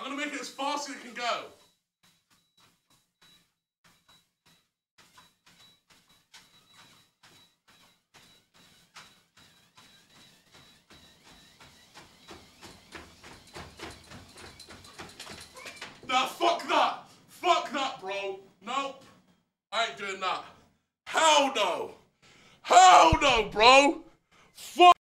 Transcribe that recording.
I'm gonna make it as fast as it can go. Nah, fuck that. Fuck that, bro. Nope. I ain't doing that. Hell no. Hell no, bro. Fuck.